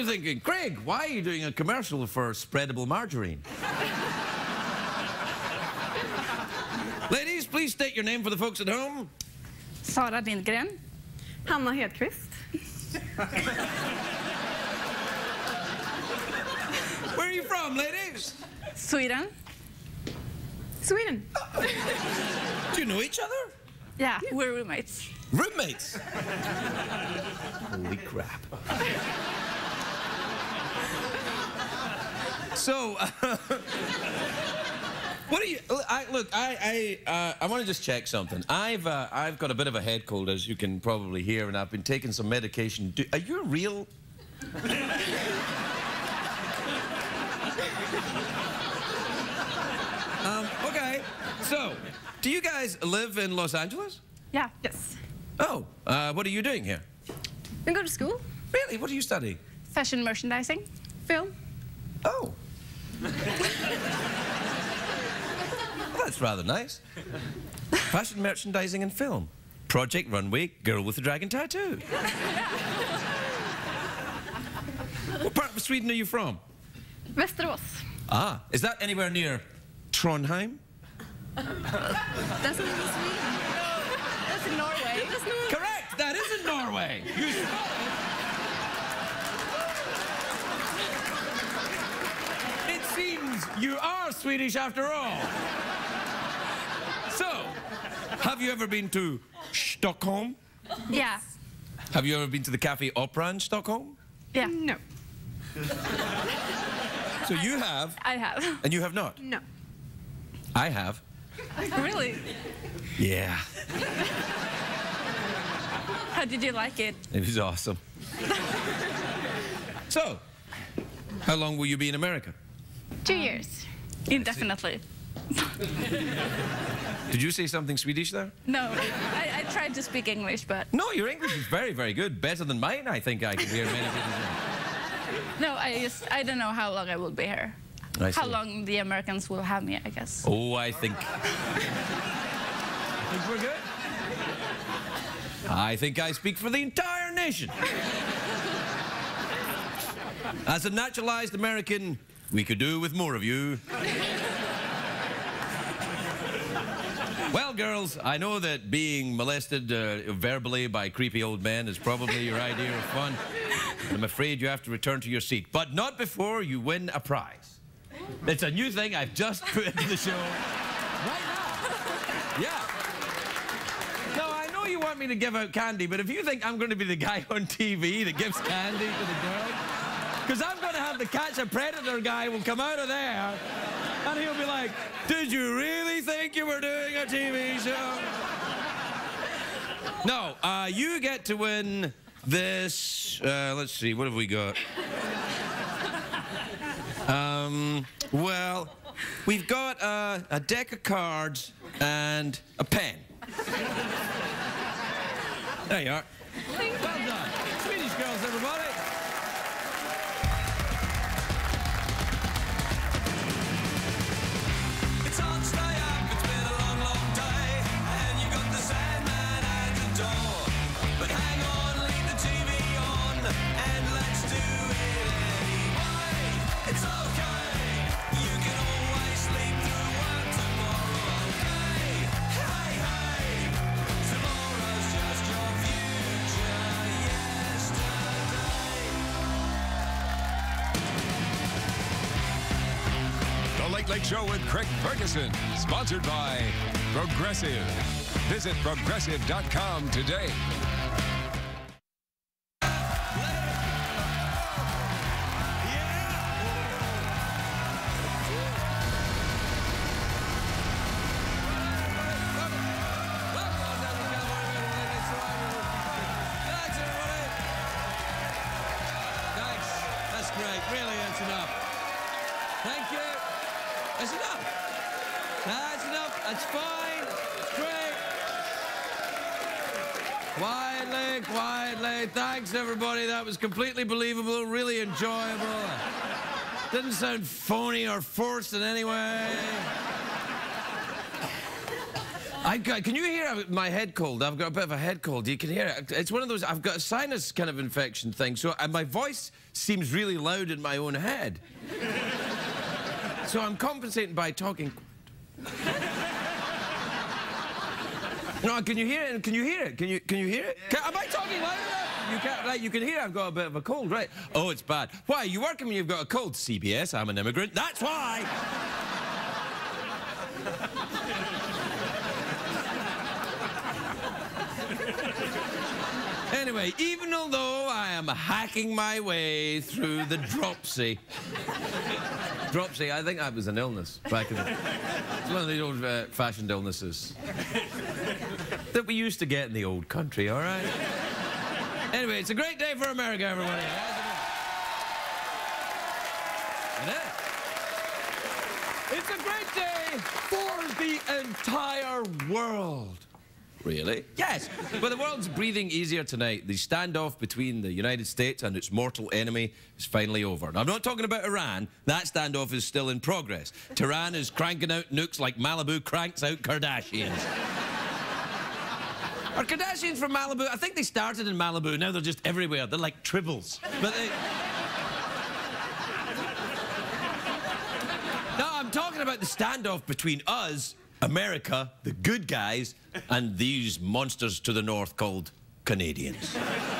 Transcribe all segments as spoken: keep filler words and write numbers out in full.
you're thinking, Craig, why are you doing a commercial for spreadable margarine? Ladies, please state your name for the folks at home. Sara Lindgren. Hanna Hedqvist. Where are you from, ladies? Sweden. Sweden. Do you know each other? Yeah, we're roommates. Roommates? Holy crap. So, uh, what do you? I, look, I, I, uh, I want to just check something. I've, uh, I've got a bit of a head cold, as you can probably hear, and I've been taking some medication. Do, are you real? um, okay. So, do you guys live in Los Angeles? Yeah. Yes. Oh, uh, what are you doing here? We go to school. Really? What are you studying? Fashion merchandising. Film. Oh. Well, that's rather nice. Fashion merchandising and film. Project Runway, girl with the dragon tattoo. What part of Sweden are you from? Västerås. Ah, is that anywhere near Trondheim? That's not in Sweden. That's in Norway. That's not... Correct, that is in Norway. You spelled it. It seems you are Swedish after all. So, have you ever been to Stockholm? Yeah. Have you ever been to the Cafe Opera in Stockholm? Yeah. No. So you have, I have. and you have not? No. I have. Really? Yeah. How did you like it? It was awesome. So, how long will you be in America? Two years. Indefinitely. Did you say something Swedish there? No, I, I tried to speak English, but... No, your English is very, very good. Better than mine, I think I can hear many people say. No, I just... I don't know how long I will be here. I see. How long the Americans will have me, I guess. Oh, I think... I think we're good. I think I speak for the entire nation. As a naturalized American, we could do with more of you. Well, girls, I know that being molested uh, verbally by creepy old men is probably your idea of fun. But I'm afraid you have to return to your seat. But not before you win a prize. It's a new thing I've just put into the show. Right now. Yeah. No, I know you want me to give out candy, but if you think I'm going to be the guy on T V that gives candy to the girls, because I'm going to have the Catch a Predator guy will come out of there, and he'll be like, did you really think you were doing a T V show? No, uh, you get to win this, uh, let's see, what have we got? Um, well, we've got uh, a deck of cards and a pen. There you are. Well done. Swedish girls, everybody. It's hard to stay up, it's been a long, long day, and you got the Sandman at the door. But hang on, leave the T V on, and let's do it anyway. It's okay, you can always sleep through work tomorrow, okay? Hey, hey, tomorrow's just your future yesterday. The Late Late Show with Craig Ferguson, sponsored by Progressive. Visit progressive dot com today. Great, really, that's enough. Thank you. That's enough. That's enough. That's fine. Great. Quietly, quietly. Thanks, everybody. That was completely believable, really enjoyable. Didn't sound phony or forced in any way. I got, can you hear my head cold? I've got a bit of a head cold. You can hear it. It's one of those, I've got a sinus kind of infection thing, so and my voice seems really loud in my own head. So I'm compensating by talking. No, can you hear it? Can you hear it? Can you can you hear it? Can, am I talking loud enough? You can't, right? You can hear I've got a bit of a cold, right? Oh, it's bad. Why? You working when you've got a cold? C B S. I'm an immigrant. That's why. Anyway, even although I am hacking my way through the dropsy. Dropsy, I think that was an illness back in the... It's one of the old uh, fashioned illnesses that we used to get in the old country, all right? Anyway, it's a great day for America, everybody. It's a great day for the entire world. Really? Yes. But the world's breathing easier tonight. The standoff between the United States and its mortal enemy is finally over. Now, I'm not talking about Iran. That standoff is still in progress. Tehran is cranking out nukes like Malibu cranks out Kardashians. Are Kardashians from Malibu? I think they started in Malibu. Now they're just everywhere. They're like tribbles. But they... No, I'm talking about the standoff between us, America, the good guys, and these monsters to the north called Canadians.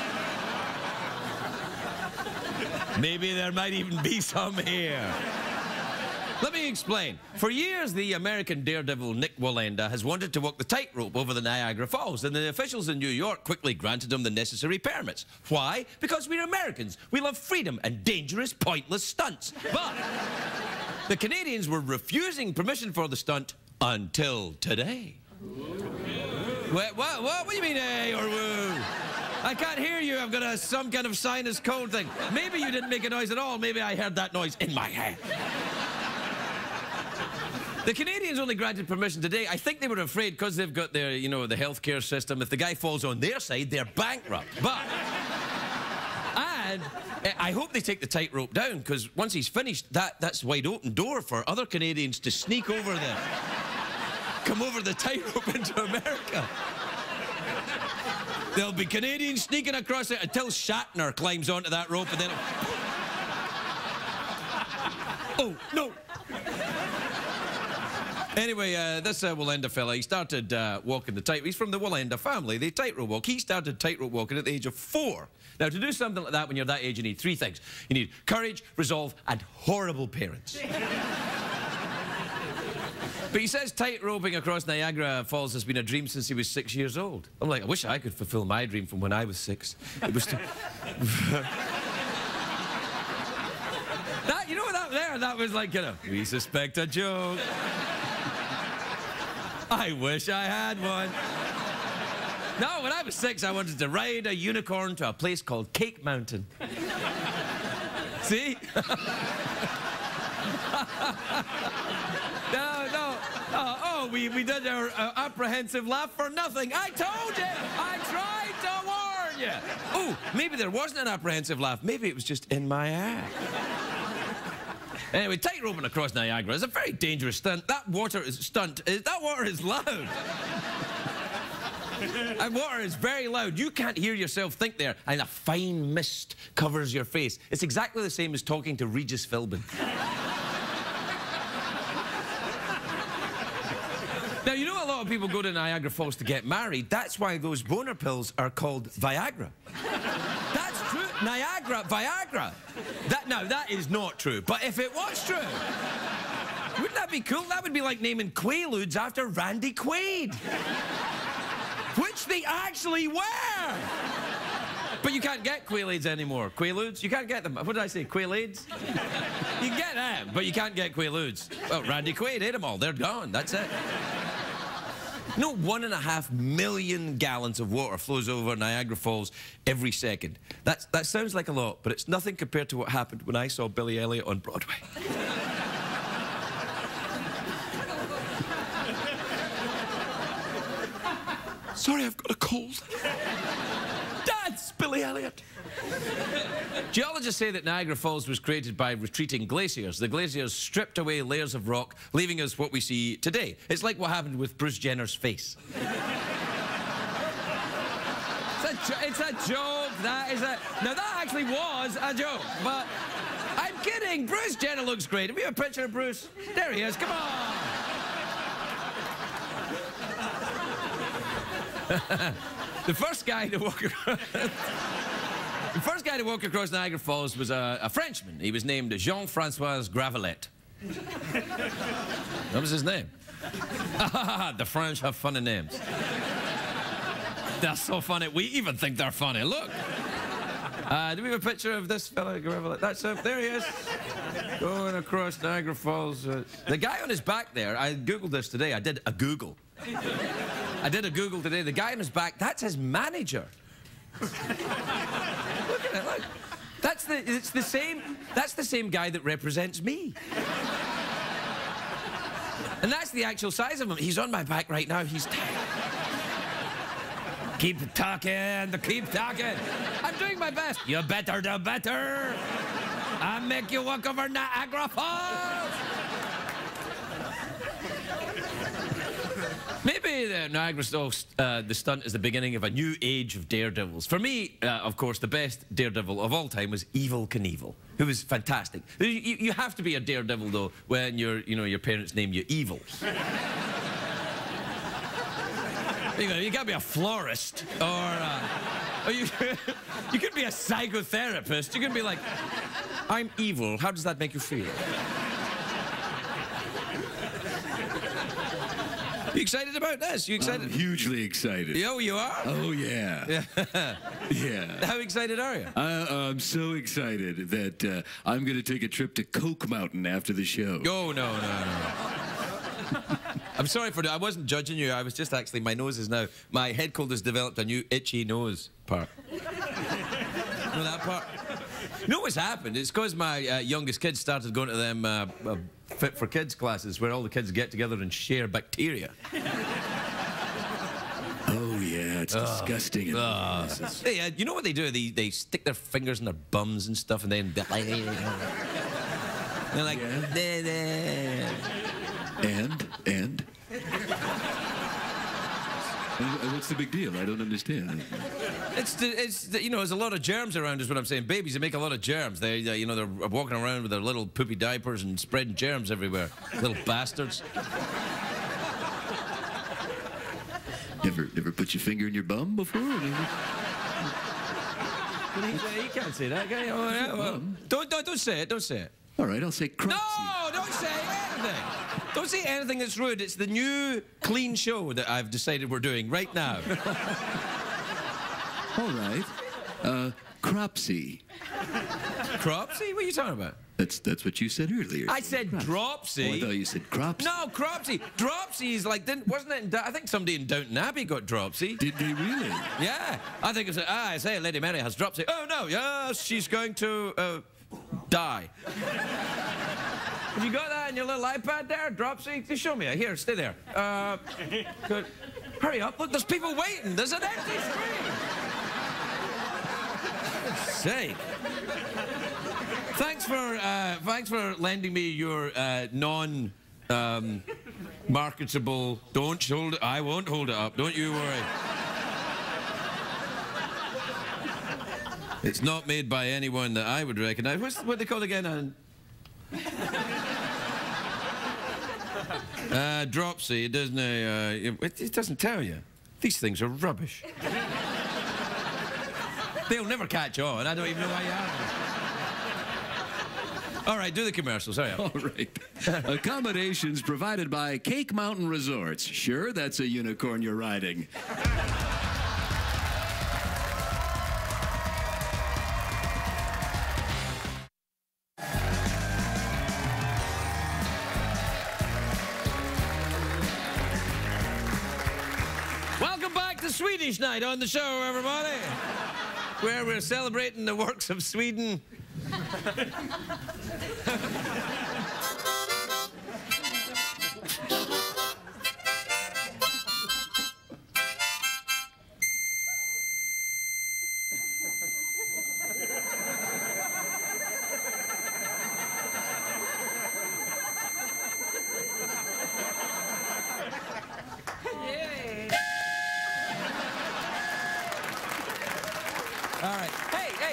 Maybe there might even be some here. Let me explain. For years, the American daredevil Nick Wallenda has wanted to walk the tightrope over the Niagara Falls, and the officials in New York quickly granted him the necessary permits. Why? Because we're Americans. We love freedom and dangerous, pointless stunts. But the Canadians were refusing permission for the stunt until today. What, what, what? What do you mean, eh, or woo? I can't hear you. I've got a, some kind of sinus cold thing. Maybe you didn't make a noise at all. Maybe I heard that noise in my head. The Canadians only granted permission today. I think they were afraid because they've got their, you know, the healthcare system. If the guy falls on their side, they're bankrupt. But, and I hope they take the tightrope down, because once he's finished, that, that's wide open door for other Canadians to sneak over there. Come over the tightrope into America. There'll be Canadians sneaking across it until Shatner climbs onto that rope and then... Oh, no. Anyway, uh, this uh, Wallenda fella, he started uh, walking the tightrope. He's from the Wallenda family, they tightrope walk. He started tightrope walking at the age of four. Now, to do something like that when you're that age, you need three things. You need courage, resolve, and horrible parents. But he says tightroping across Niagara Falls has been a dream since he was six years old. I'm like, I wish I could fulfill my dream from when I was six. It was to... That, you know what that there? That was like, you know, we suspect a joke. I wish I had one. No, when I was six, I wanted to ride a unicorn to a place called Cake Mountain. See? No, no. Oh, oh we, we did our uh, apprehensive laugh for nothing. I told you. I tried to warn you. Oh, maybe there wasn't an apprehensive laugh. Maybe it was just in my head. Anyway, tightroping across Niagara is a very dangerous stunt. That water is stunt. Is, that water is loud. And water is very loud. You can't hear yourself think there, and a fine mist covers your face. It's exactly the same as talking to Regis Philbin. Now, you know a lot of people go to Niagara Falls to get married. That's why those boner pills are called Viagra. That's true. Niagara, Viagra. That, now, that is not true. But if it was true, wouldn't that be cool? That would be like naming Quaaludes after Randy Quaid. Which they actually were. But you can't get Quaaludes anymore. Quaaludes? You can't get them. What did I say? Quaaludes? You can get them, but you can't get Quaaludes. Well, Randy Quaid ate them all. They're gone. That's it. No, one and a half million gallons of water flows over Niagara Falls every second. That's, that sounds like a lot, but it's nothing compared to what happened when I saw Billy Elliot on Broadway. Sorry, I've got a cold. Dad, it's Billy Elliot. Geologists say that Niagara Falls was created by retreating glaciers. The glaciers stripped away layers of rock, leaving us what we see today. It's like what happened with Bruce Jenner's face. It's a, it's a joke. That is a... Now, that actually was a joke, but I'm kidding. Bruce Jenner looks great. Have we have a picture of Bruce? There he is. Come on. The first guy to walk across... The first guy to walk across Niagara Falls was a, a Frenchman. He was named Jean-Francois Gravelet. That was his name. The French have funny names. They're so funny. We even think they're funny. Look. Uh, do we have a picture of this fella, Gravelet? That's him. There he is. Going across Niagara Falls. Uh, the guy on his back there, I Googled this today. I did a Google. I did a Google today. The guy on his back, that's his manager. Look at it, look. That's the, it's the same, that's the same guy that represents me. And that's the actual size of him. He's on my back right now. He's tight. Keep talking, keep talking. I'm doing my best. You better do better. I'll make you walk over Niagara Falls. Maybe the Niagara Falls, uh, the stunt is the beginning of a new age of daredevils. For me, uh, of course, the best daredevil of all time was Evel Knievel, who was fantastic. You, you have to be a daredevil, though, when your, you know, your parents name you Evil. You know, you gotta be a florist, or, uh, or you, you could be a psychotherapist. You could be like, I'm evil. How does that make you feel? You excited about this? You excited? I'm hugely excited. Oh, you are? Oh, yeah. Yeah. Yeah. How excited are you? I, I'm so excited that uh, I'm going to take a trip to Coke Mountain after the show. Oh, no, no, no. I'm sorry for that. I wasn't judging you. I was just actually, my nose is now, my head cold has developed a new itchy nose part. You know that part? You know what's happened? It's because my uh, youngest kids started going to them uh, uh, Fit for Kids classes where all the kids get together and share bacteria. Oh, yeah, it's uh, disgusting. in uh, the places. hey, uh, you know what they do? They, they stick their fingers in their bums and stuff, and then they're like, they're like, Yeah. "Nah, nah." And? And? And what's the big deal? I don't understand. It's, the, it's the, you know, there's a lot of germs around is what I'm saying. Babies, they make a lot of germs. They, they, you know, they're walking around with their little poopy diapers and spreading germs everywhere. Little bastards. Never, never put your finger in your bum before? You can't say that, can you? Oh, yeah, well, don't, don't, don't say it, don't say it. All right, I'll say cropsy. No, don't say anything. Don't say anything that's rude. It's the new clean show that I've decided we're doing right now. All right. Uh, cropsy. Cropsy? What are you talking about? That's that's what you said earlier. I said dropsy. Oh, I thought you said cropsy. No, cropsy. Dropsy is like, didn't, wasn't it in, I think somebody in Downton Abbey got dropsy. Did they really? Yeah. I think it's, ah, I say Lady Mary has dropsy. Oh, no, yes, she's going to uh, die. Have you got that in your little iPad there, dropsy? Just show me it. Here, stay there. Uh, good. Hurry up. Look, there's people waiting. There's an empty screen. God's sake. Thanks for, uh, thanks for lending me your uh, non... Um, marketable... Don't hold it... I won't hold it up. Don't you worry. It's not made by anyone that I would recognize. What's what they called again? Uh, uh, dropsy, doesn't it? Uh, it? It doesn't tell you. These things are rubbish. They'll never catch on. I don't even know why you have them. All right, do the commercials. Hurry up. All right. Accommodations provided by Cake Mountain Resorts. Sure, that's a unicorn you're riding. Welcome back to Swedish Night on the show, everybody, where we're celebrating the works of Sweden.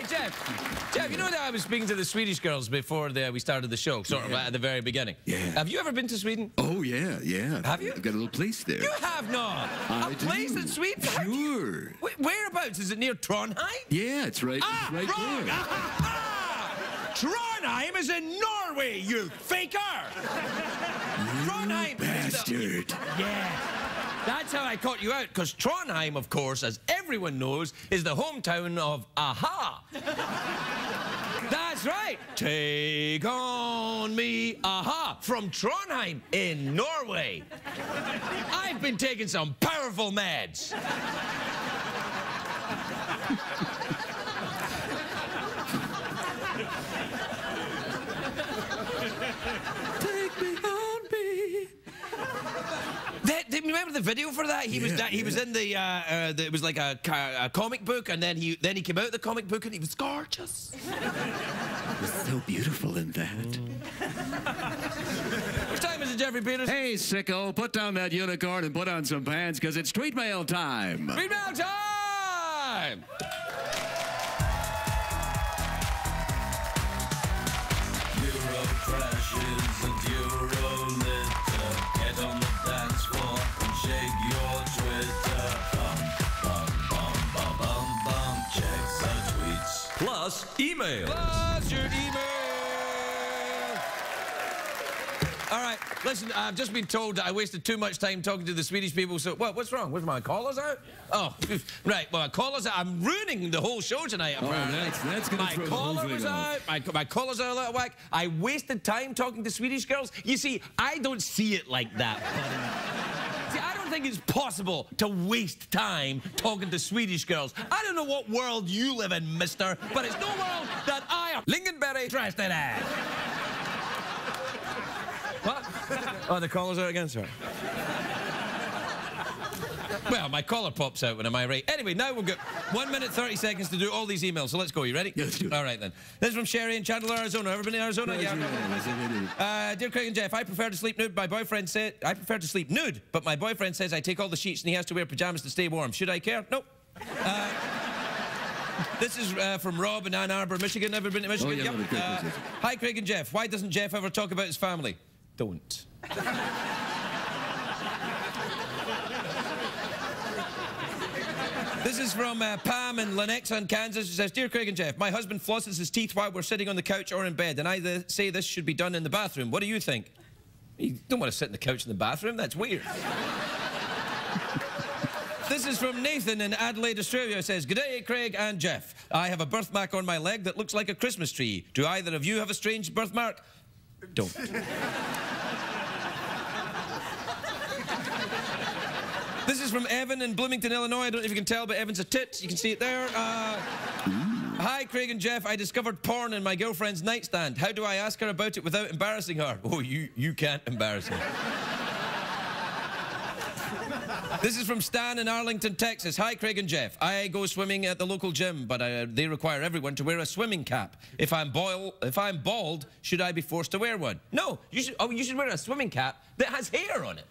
Jeff, Jeff, you know that I was speaking to the Swedish girls before the, we started the show, sort of Yeah. at the very beginning. Yeah. Have you ever been to Sweden? Oh, yeah, yeah. Have you? I've got a little place there. You have not. I A place do. in Sweden? Sure. Wait, whereabouts? Is it near Trondheim? Yeah, it's right, Ah, it's right wrong. there. Ah, ah. Trondheim is in Norway, you faker. Trondheim. Bastard. Yeah. That's how I caught you out, because Trondheim, of course, as everyone knows, is the hometown of Aha. That's right. Take on me, Aha, from Trondheim in Norway. I've been taking some powerful meds. Take me on me. That, that- remember the video for that? He was Yeah, he yeah. was in the, uh, uh, the it was like a, ca- a comic book, and then he then he came out of the comic book and he was gorgeous. It's so beautiful in that. What time is it, Jeffrey Peters? Hey, sicko, put down that unicorn and put on some pants, because it's street mail time. Read mail time! Euro crashes and Euro litter. Get on the dance floor and shake your Twitter. Bum, bum, bum, bum, bum, bum. Check the tweets. Plus email. Plus your email. All right, listen, I've just been told that I wasted too much time talking to the Swedish people, so what, what's wrong? Was my callers out? Oh, right, well, callers out. I'm ruining the whole show tonight, apparently. that's- that's gonna My throw the whole caller thing was off. out. My, my callers are out of whack. I wasted time talking to Swedish girls. You see, I don't see it like that, buddy. See, I don't think it's possible to waste time talking to Swedish girls. I don't know what world you live in, mister, but it's no world that I am Lingonberry interested in. What? Oh, the caller's out again, sorry. Well, my collar pops out when I'm irate. Anyway, now we've got one minute, thirty seconds to do all these emails, so let's go. You ready? Yeah, let's do it. All right, then. This is from Sherry in Chandler, Arizona. Ever been in Arizona? Yeah. Uh, dear Craig and Jeff, I prefer to sleep nude. My boyfriend said I prefer to sleep nude, but my boyfriend says I take all the sheets and he has to wear pajamas to stay warm. Should I care? Nope. Uh, this is uh, from Rob in Ann Arbor, Michigan. Ever been to Michigan? Oh, yeah, Yep. good, good, Uh, good. hi, Craig and Jeff. Why doesn't Jeff ever talk about his family? Don't. This is from uh, Pam in Lenexa, Kansas. She says, Dear Craig and Jeff, my husband flosses his teeth while we're sitting on the couch or in bed, and I th say this should be done in the bathroom. What do you think? You don't want to sit on the couch in the bathroom. That's weird. This is from Nathan in Adelaide, Australia. It says, G'day, Craig and Jeff. I have a birthmark on my leg that looks like a Christmas tree. Do either of you have a strange birthmark? Don't. This is from Evan in Bloomington, Illinois. I don't know if you can tell, but Evan's a tit. You can see it there. Uh, Hi, Craig and Jeff. I discovered porn in my girlfriend's nightstand. How do I ask her about it without embarrassing her? Oh, you, you can't embarrass her. This is from Stan in Arlington, Texas. Hi, Craig and Jeff. I go swimming at the local gym, but uh, they require everyone to wear a swimming cap. If I'm, boil, if I'm bald, should I be forced to wear one? No, you should, oh, you should wear a swimming cap that has hair on it.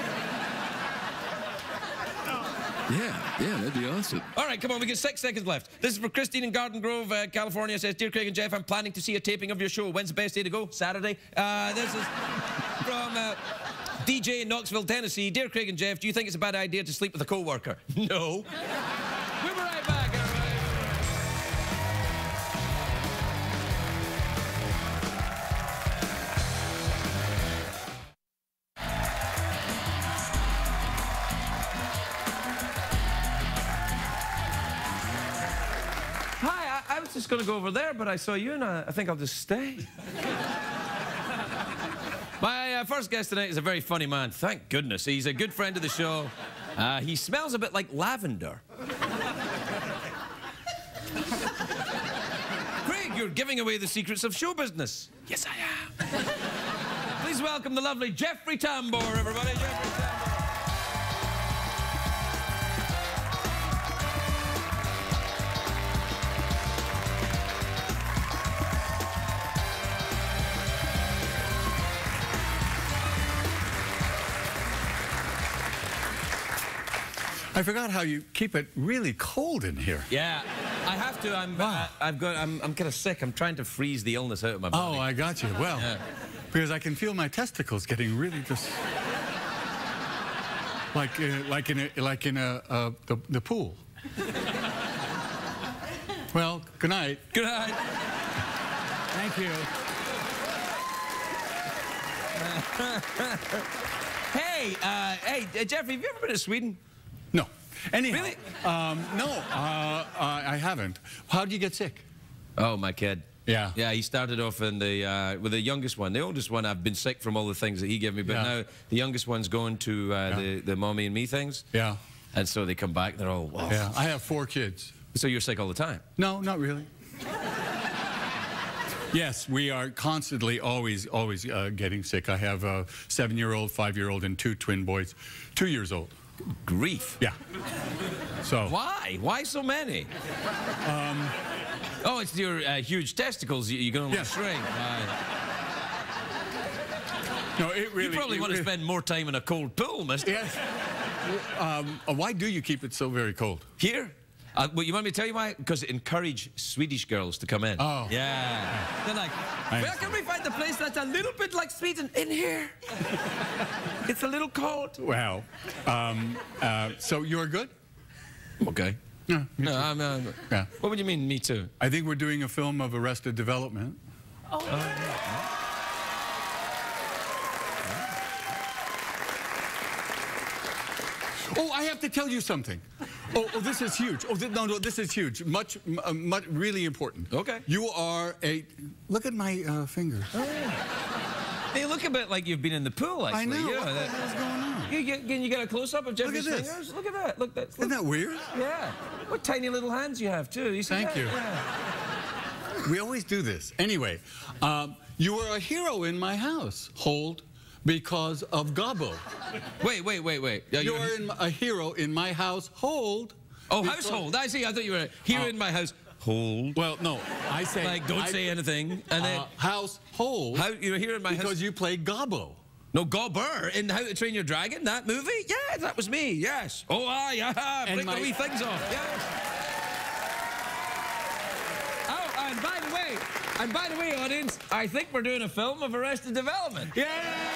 Yeah, yeah, that'd be awesome. All right, come on, we got six seconds left. This is for Christine in Garden Grove, uh, California. Says, Dear Craig and Jeff, I'm planning to see a taping of your show. When's the best day to go? Saturday. Uh, this is from uh, D J in Knoxville, Tennessee. Dear Craig and Jeff, do you think it's a bad idea to sleep with a co-worker? No. We'll be right back, everybody. Hi, I, I was just going to go over there, but I saw you, and I, I think I'll just stay. My uh, first guest tonight is a very funny man. Thank goodness. He's a good friend of the show. Uh, he smells a bit like lavender. Craig, you're giving away the secrets of show business. Yes, I am. Please welcome the lovely Jeffrey Tambor, everybody. Jeffrey Tambor. I forgot how you keep it really cold in here. Yeah, I have have to. I'm. Uh, I've got. I'm. I'm kind of sick. I'm trying to freeze the illness out of my body. Oh, I got you. Well, Yeah. because I can feel my testicles getting really just like uh, like in a like in a uh, the the pool. Well, good night. Good night. Thank you. Hey, uh, hey, uh, Jeffrey, have you ever been to Sweden? No. Anyhow, Really? um, no, uh, I haven't. How did you get sick? Oh, my kid. Yeah. Yeah, he started off in the uh, with the youngest one. The oldest one, I've been sick from all the things that he gave me, but Yeah. now the youngest one's going to uh, Yeah. the the mommy and me things. Yeah. And so they come back, they're all, oh. Yeah. I have four kids. So you're sick all the time? No, not really. Yes, we are constantly, always, always uh, getting sick. I have a seven-year-old, five-year-old, and two twin boys, two years old. Grief. Yeah. So. Why? Why so many? Um, oh, it's your uh, huge testicles you, you're going to Yes. shrink. Right. No, it really. You probably it want to really- spend more time in a cold pool, mister. Yes. Um, uh, why do you keep it so very cold? Here? Uh, well, you want me to tell you why? Because it encouraged Swedish girls to come in. Oh. Yeah. They're like, I where can we find a place that's a little bit like Sweden? In here. It's a little cold. Well, um, uh, so you're good? Okay. Yeah. me No, too. I'm, uh, Yeah. What would you mean, me too? I think we're doing a film of Arrested Development. Oh, I have to tell you something. Oh, oh this is huge. Oh, th no, no, this is huge. Much, m- uh, much, really important. Okay. You are a. Look at my uh, fingers. They look a bit like you've been in the pool, actually. I know. Yeah, what the that- hell's going on? You get, can you get a close-up of Jeffrey's this. fingers? Look at that. Look, that's, Isn't look. that weird? Yeah. What tiny little hands you have, too. You see Thank that? you. Yeah. We always do this. Anyway, um, you were a hero in my house, hold, because of Gobbo. Wait, wait, wait, wait. Uh, You you're- are in, a hero in my household. Oh, because- household. I see. I thought you were here Oh. in my house. Hold. Well, no, I say. Like, don't I- say anything. And then, Uh, household. how, you're here in my because house. you played Gobbo. No, Gobber in How to Train Your Dragon, that movie? Yeah, that was me, yes. Oh, aye, aha, And break my- the wee things off, yes. Oh, and by the way, and by the way, audience, I think we're doing a film of Arrested Development. Yay!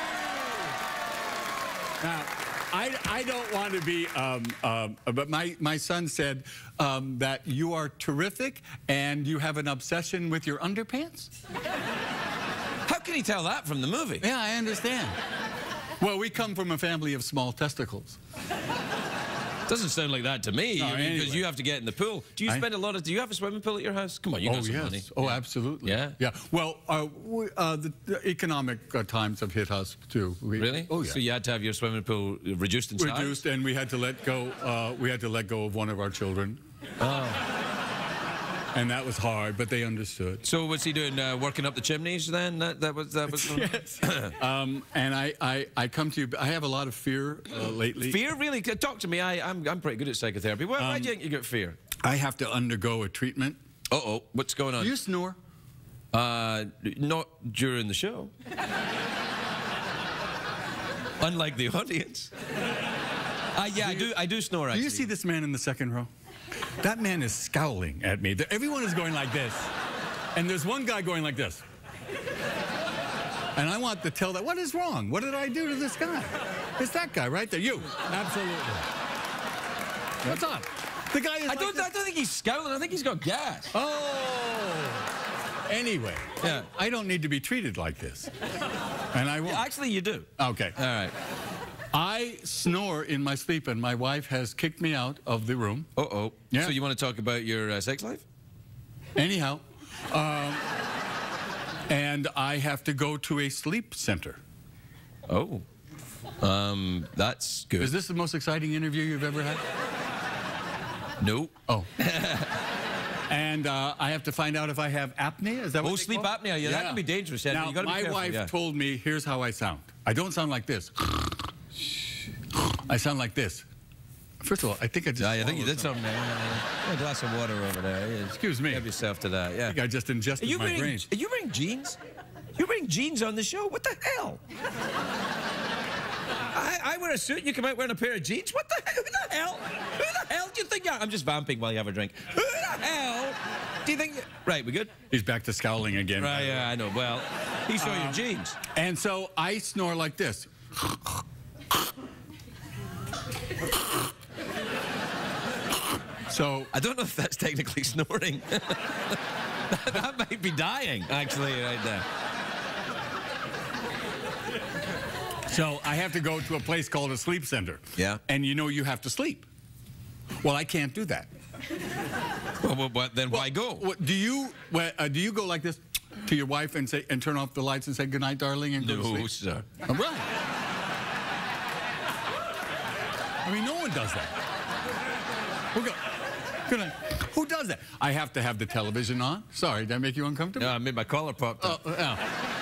Now, I, I don't want to be, um, um, but my, my son said um, that you are terrific and you have an obsession with your underpants. How can he tell that from the movie? Yeah, I understand. Well, we come from a family of small testicles. Doesn't sound like that to me, No, because anyway. you have to get in the pool. Do you I- spend a lot of, do you have a swimming pool at your house? Come on, you got Oh, some yes. money. Oh, Yeah. absolutely. Yeah? Yeah. Well, uh, we, uh, the, the economic uh, times have hit us, too. We, Really? Oh, yeah. So you had to have your swimming pool reduced in size? Reduced, and we had to let go, uh, we had to let go of one of our children. Oh. And that was hard, but they understood. So what's he doing, uh, working up the chimneys then? That, that was... That was Yes. um, and I, I, I come to you, I have a lot of fear uh, lately. Fear? Really? Talk to me. I, I'm, I'm pretty good at psychotherapy. Why, why Um, do you think you get fear? I have to undergo a treatment. Uh-oh. What's going on? Do you snore? Uh, not during the show. Unlike the audience. Uh, yeah, I do, I do snore, Do actually. you see this man in the second row? That man is scowling at me. Everyone is going like this. And there's one guy going like this. And I want to tell that, what is wrong? What did I do to this guy? It's that guy right there. You. Absolutely. What's up? The guy is I like don't, this. I don't think he's scowling. I think he's got gas. Oh. Anyway. Yeah. I don't need to be treated like this. And I won't. Actually, you do. Okay. All right. I snore in my sleep, and my wife has kicked me out of the room. Uh-oh. Yeah. So you want to talk about your uh, sex life? Anyhow, um, and I have to go to a sleep center. Oh. Um, that's good. Is this the most exciting interview you've ever had? No. Oh. And uh, I have to find out if I have apnea. Is that what Oh, they sleep call it? apnea. Yeah, that can be dangerous. Yeah, Now, you gotta be my careful, wife yeah. told me, here's how I sound. I don't sound like this. I sound like this. First of all, I think I just Yeah, I think you swallowed did something there. Yeah, a glass of water over there. Yeah. Excuse me. Help yourself to that, I yeah. think I just ingested Are you my wearing, brain. Are you wearing jeans? You're wearing jeans on the show? What the hell? I, I wear a suit and you come out wearing a pair of jeans? What the, who the hell? Who the hell do you think you are? I'm just vamping while you have a drink. Who the hell do you think you... Right, we good? He's back to scowling again. Right, yeah, I know. Well, he saw Um, your jeans. And so I snore like this. So I don't know if that's technically snoring. that, that might be dying, actually, right there. So I have to go to a place called a sleep center. Yeah. And you know you have to sleep. Well, I can't do that. Well, well, well, then why go? Well, do you well, uh, do you go like this to your wife and say and turn off the lights and say good night, darling, and go to No, sleep? sir. All right. I mean, no one does that. Who, go, good night. Who does that? I have to have the television on. Sorry, did I make you uncomfortable? No, I made my collar pop. Oh, yeah.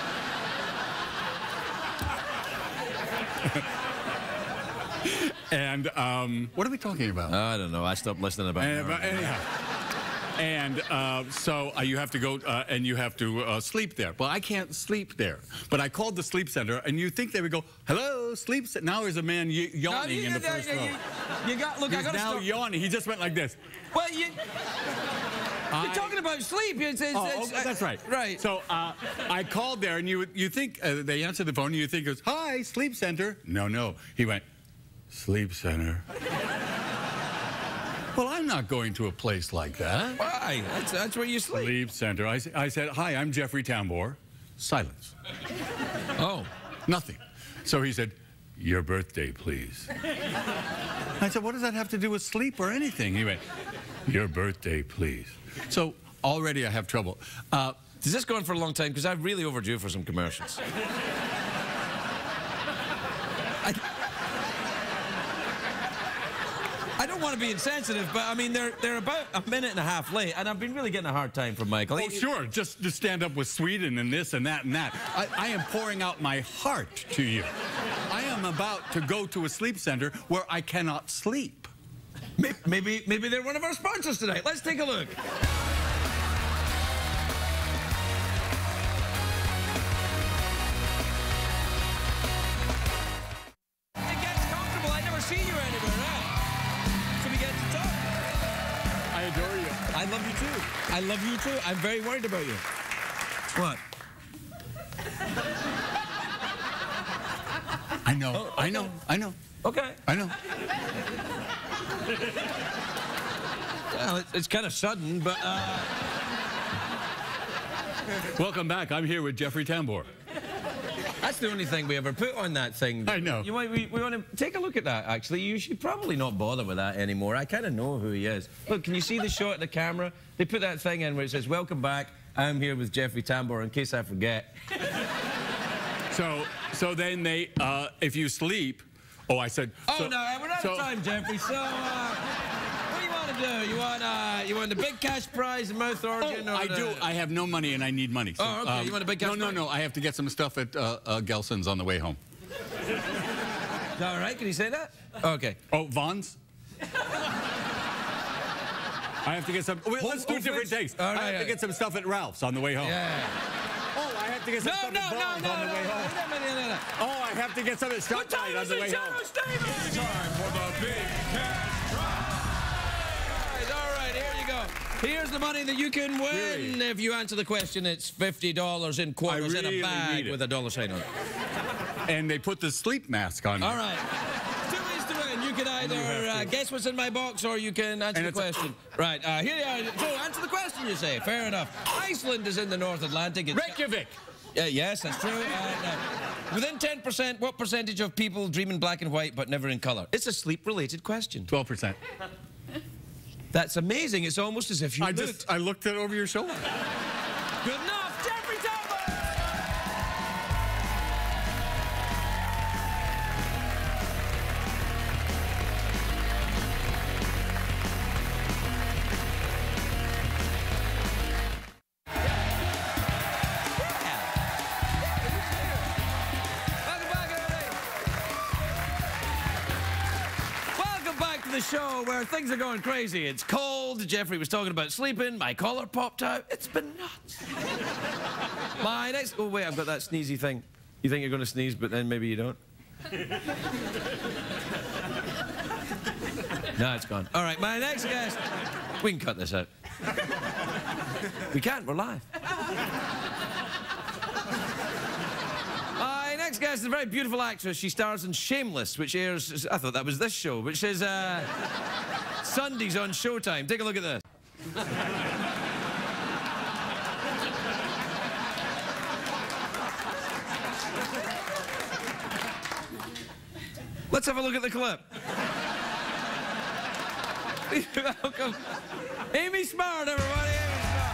And um, what are we talking about? I don't know. I stopped listening about And, it. but anyhow, and uh, so uh, you have to go uh, and you have to uh, sleep there. Well, I can't sleep there. But I called the sleep center, and you think they would go, "Hello, sleep center." Now there's a man y yawning you, in the you, first you, row. you, you got look. He's I got to now stop. yawning. He just went like this. Well, you. I- You're talking about sleep. It's, it's, Oh, it's, oh, that's right. Right. So uh, I called there, and you would- you think uh, they answered the phone, and you think it was, "Hi, sleep center." No, no. He went, "Sleep center." Well, I'm not going to a place like that. Why? That's, that's where you sleep. Sleep center. I, s- I said, "Hi, I'm Jeffrey Tambor." Silence. Oh. Nothing. So he said, "Your birthday, please." I said, "What does that have to do with sleep or anything?" He went, "Your birthday, please." So already I have trouble. Uh, Does this go on for a long time? Because I'm really overdue for some commercials. I, I don't want to be insensitive, but I mean, they're, they're about a minute and a half late, and I've been really getting a hard time from Michael. oh, sure, just to stand up with Sweden and this and that and that. I, I am pouring out my heart to you. I am about to go to a sleep center where I cannot sleep. Maybe, maybe, maybe they're one of our sponsors tonight. Let's take a look. It gets comfortable. I never see you anywhere else. So we get to talk. I adore you. I love you too. I love you too. I'm very worried about you. What? I know, Oh, I know, okay. I know, Okay. I know. Well, it's, it's kind of sudden, but uh, Welcome back. I'm here with Jeffrey Tambor. that's the only thing we ever put on that thing. I know. You might, we, we want to take a look at that, actually. You should probably not bother with that anymore. I kind of know who he is. Look, can you see the shot of the camera? They put that thing in where it says, "Welcome back. I'm here with Jeffrey Tambor," in case I forget. So, so then they, uh, if you sleep, oh, I said. Oh, so, no, we're out so, of time, Jeffrey. So, uh, what do you want to do? You want, uh, you want the big cash prize, the mouth organ? Oh, or I the... do. I have no money and I need money. So, Oh, okay. You want a big cash No, no, prize? no. I have to get some stuff at uh, uh, Gelson's on the way home. Is that all right? Can you say that? Okay. Oh, Vaughn's? I have to get some. Wait, Whole- let's do Whole different Foods? takes. All I right, have to yeah. get some stuff at Ralph's on the way home. Yeah. Oh, I have to get some No, stuff no, at no, Vaughn's no, on the no, way no, home. no, no, no, no. Oh, I have to get some at What ShopRite time on is the it, way Shadow home. Stevens? Time for the big cash prize. All right, here you go. Here's the money that you can win. Really? If you answer the question, it's fifty dollars in quarters I in a really bag need it. with a dollar sign on it. And they put the sleep mask on. All me. right. Two ways to win. You can either have uh, to. guess what's in my box or you can answer And the it's a- question. Right, uh, here you are. So answer the question, you say. Fair enough. Iceland is in the North Atlantic. It's Reykjavik. Uh, yes, that's true. Uh, uh, within ten percent, what percentage of people dream in black and white but never in color? It's a sleep-related question. twelve percent. That's amazing. It's almost as if you I looked. just, I looked at over your shoulder. Good enough, Jeffrey Tambor! Welcome back, everybody. Welcome back to the show where things are going crazy. It's cold. Jeffrey was talking about sleeping. My collar popped out. It's been nuts. My next... Oh, wait, I've got that sneezy thing. You think you're going to sneeze, but then maybe you don't. No, it's gone. All right, my next guest. We can cut this out. We can't, we're live. My next guest is a very beautiful actress. She stars in Shameless, which airs, I thought that was this show, which is uh, Sundays on Showtime. Take a look at this. Let's have a look at the clip. Please welcome Amy Smart, everybody. Amy Smart.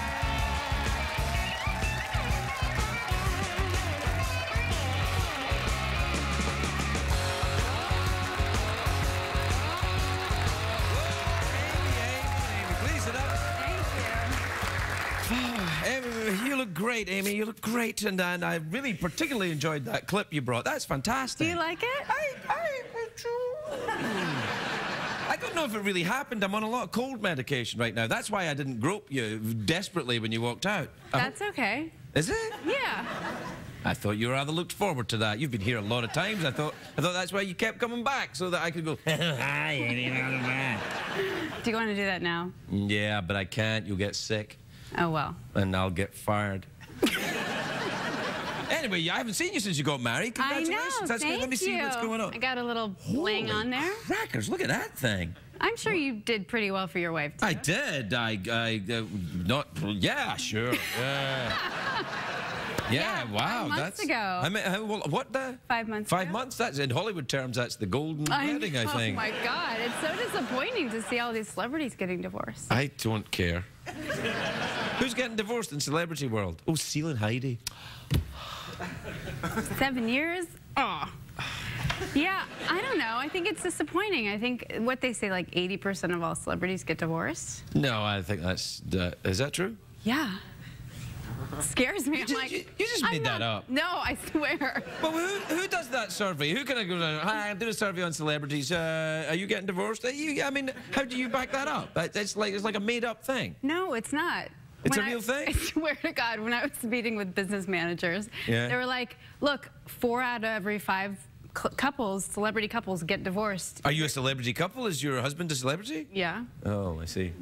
Amy, you look great, Amy. You look great, and, and I really particularly enjoyed that clip you brought. That's fantastic. Do you like it? I, I, I don't know if it really happened. I'm on a lot of cold medication right now. That's why I didn't grope you desperately when you walked out. That's okay. Is it? Yeah. I thought you rather looked forward to that. You've been here a lot of times. I thought I thought that's why you kept coming back, so that I could go, hi, Amy, welcome back. Do you want to do that now? Yeah, but I can't. You'll get sick. Oh, well. And I'll get fired. Anyway, I haven't seen you since you got married. Congratulations. I know, That's thank good. Let me see you. what's going on. I got a little bling Holy on there. Crackers, look at that thing. I'm sure you did pretty well for your wife, too. I did. I, I, uh, not, yeah, sure. Yeah. Yeah, Yeah, wow. five months that's, ago. I mean, how, well, what the? Five months Five ago. months? That's, in Hollywood terms, that's the golden I wedding, I know. think. Oh, my God. It's so disappointing to see all these celebrities getting divorced. I don't care. Who's getting divorced in celebrity world? Oh, Seal and Heidi. Seven years? Oh. Yeah, I don't know. I think it's disappointing. I think what they say, like eighty percent of all celebrities get divorced. No, I think that's, uh, is that true? Yeah. Scares me. You I'm just, like, you, you just I'm made that not- up. No, I swear. Well, who, who does that survey? Who can I go to? Hi, I'm doing a survey on celebrities. Uh, are you getting divorced? Are you, I mean, how do you back that up? It's like, it's like a made-up thing. No, it's not. It's When a real I, thing? I swear to God, when I was meeting with business managers, Yeah. they were like, look, four out of every five cl- couples, celebrity couples, get divorced. Are you a celebrity couple? Is your husband a celebrity? Yeah. Oh, I see.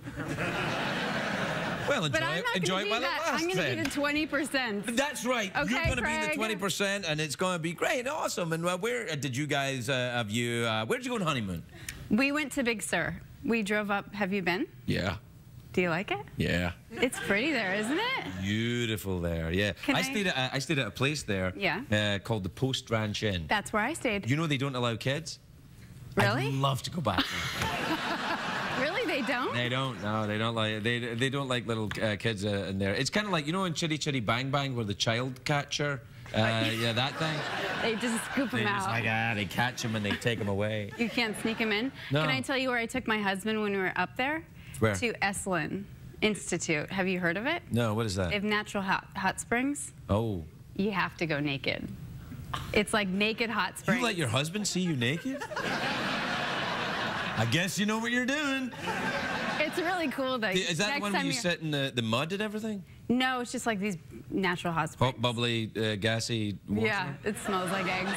Well, enjoy But I'm it. not Enjoy going it to while be it that. lasts, I'm going to then. be the twenty percent. That's right. You're Okay, going to be the Craig. twenty percent, and it's going to be great, awesome. And uh, where uh, did you guys, uh, have you, uh, where did you go on honeymoon? We went to Big Sur. We drove up. Have you been? Yeah. Do you like it? Yeah. It's pretty there, isn't it? Beautiful there, yeah. Can I, I- stayed at a, I stayed at a place there Yeah. uh, called the Post Ranch Inn. That's where I stayed. You know they don't allow kids? Really? I'd love to go back there. Really? They don't? They don't. No, they don't like. They they don't like little uh, kids uh, in there. It's kind of like, you know in Chitty Chitty Bang Bang where the child catcher, uh, yeah, that thing. They just scoop They them just out. like ah, they catch them and they take them away. You can't sneak them in. No. Can I tell you where I took my husband when we were up there? Where? To Esalen Institute. Have you heard of it? No, what is They that? have natural hot, hot springs. Oh, You have to go naked. It's like naked hot springs. you let your husband see you naked? I guess you know what you're doing. It's really cool though. Is that the Next one where time you you're- sit in the, the mud and everything? No, it's just like these natural hot springs. Hot, bubbly, uh, gassy water? Yeah, it smells like eggs.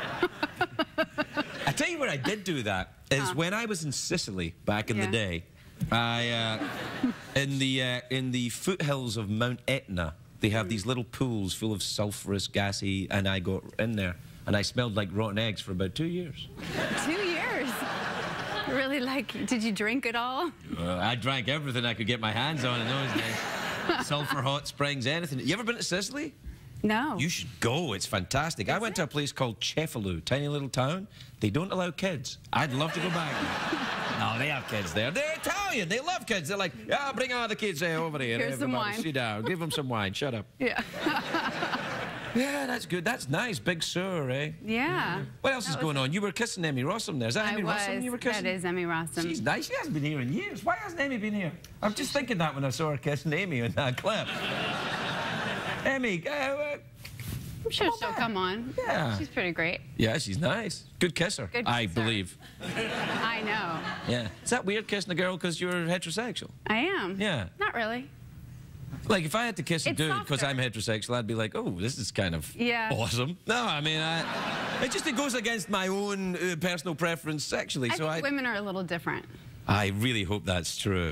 I tell you where I did do that is Huh. when I was in Sicily back in Yeah. the day. I uh, in the uh, in the foothills of Mount Etna, they have these little pools full of sulfurous, gassy, and I got in there and I smelled like rotten eggs for about two years. Two years. Really like, did you drink it all? Uh, I drank everything I could get my hands on in those days. Sulfur hot springs, anything. You ever been to Sicily? No. You should go. It's fantastic. I Is went it? to a place called Cefalù, tiny little town. They don't allow kids. I'd love to go back. No, they have kids there. They're Italian. They love kids. They're like, yeah, bring all the kids uh, over here. Here's some Everybody wine. sit down. Give them some wine. Shut up. Yeah. Yeah, that's good. That's nice. Big Sur, eh? Yeah. What else That is was- going on? You were kissing Emmy Rossum there. Is that I Emmy was. Rossum you were kissing? That is Emmy Rossum. She's nice. She hasn't been here in years. Why hasn't Emmy been here? I'm just thinking that when I saw her kissing Amy in that clip. Emmy, uh, uh, I'm sure she'll come on. Yeah. She's pretty great. yeah, she's nice. Good kisser, Good I kisser. believe. I know. Yeah. Is that weird kissing a girl because you're heterosexual? I am. Yeah. Not really. Like, if I had to kiss a It's dude because softer. I'm heterosexual, I'd be like, oh, this is kind of Yeah. awesome. No, I mean, I, it just it goes against my own uh, personal preference sexually. I so think I, women are a little different. I really hope that's true.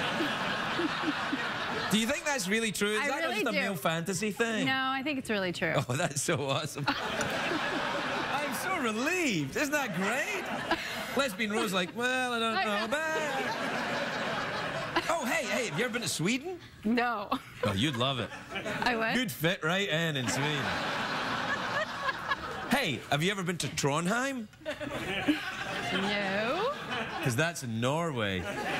Do you think that's really true? Is I that really just a do. male fantasy thing? No, I think it's really true. Oh, that's so awesome. I'm so relieved. Isn't that great? Lesbian Rose like, well, I don't I know. know. But... Oh, hey, hey, have you ever been to Sweden? No. Oh, you'd love it. I would? Good fit right in in Sweden. Hey, have you ever been to Trondheim? No. Because that's in Norway.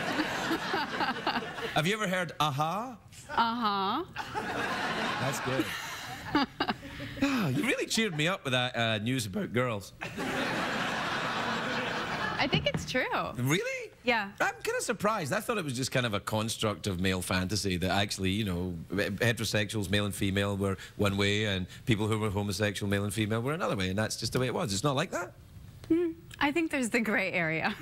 Have you ever heard aha? Uh-huh. That's good. Oh, you really cheered me up with that uh, news about girls. I think it's true. Really? Yeah. I'm kind of surprised. I thought it was just kind of a construct of male fantasy that actually, you know, heterosexuals, male and female, were one way, and people who were homosexual, male and female, were another way, and that's just the way it was. It's not like that. Hmm. I think there's the gray area.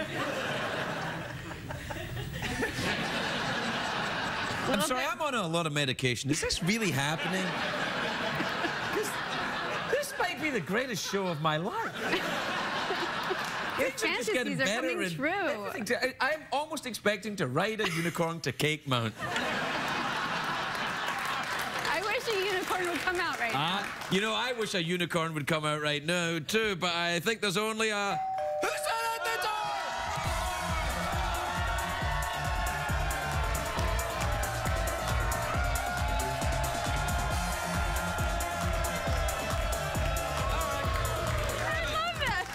I'm sorry, I'm on a lot of medication. Is this really happening? this, this might be the greatest show of my life. Your Things are just fantasies getting are better coming and true. everything to- I- I'm almost expecting to ride a unicorn to Cake Mount. I wish a unicorn would come out right now. Uh, you know, I wish a unicorn would come out right now, too, but I think there's only a... Who's that at the door? I love that.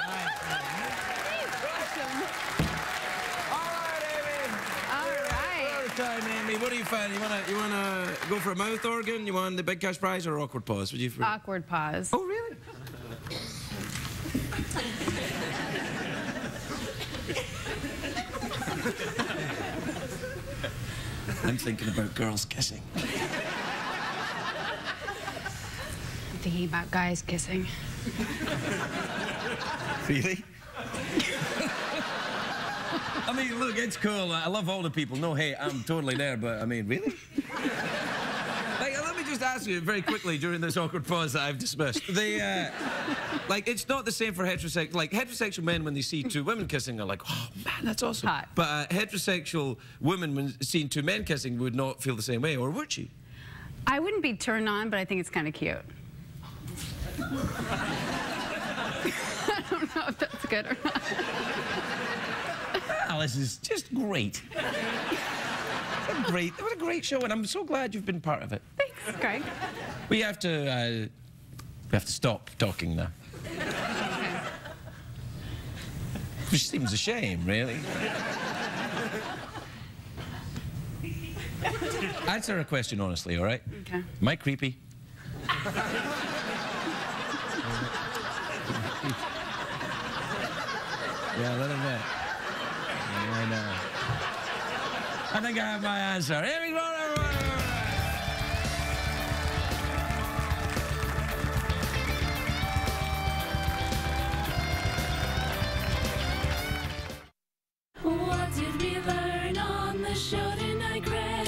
All right, Amy. All right. All time, Amy. What do you find? You wanna, you wanna go for a mouth organ? You want the big cash prize or awkward pause? Would you? For... Awkward pause. Oh, really? I'm thinking about girls kissing. I'm thinking about guys kissing. Really? I mean, look, it's cool. I love older people. No hate. I'm totally there, but I mean, really? Like, let me just ask you very quickly during this awkward pause that I've dismissed. They, uh, like, it's not the same for heterosexual. Like, heterosexual men, when they see two women kissing, are like, oh, man, that's awesome. Hot. But uh, heterosexual women, when seeing two men kissing, would not feel the same way, or would she? I wouldn't be turned on, but I think it's kind of cute. I don't know if that's good or not. Well, this is just great. What a great, what a great show, and I'm so glad you've been part of it. Thanks, Greg. We have to, uh, we have to stop talking now. Which seems a shame, really. Answer a question honestly, all right? Okay. Am I creepy? Yeah, a little bit. Yeah, I know. I think I have my answer. Here we go, everyone. What did we learn on the show tonight, Greg?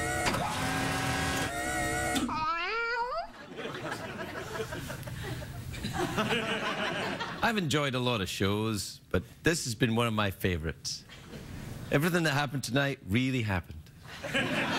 I've enjoyed a lot of shows, but this has been one of my favorites. Everything that happened tonight really happened.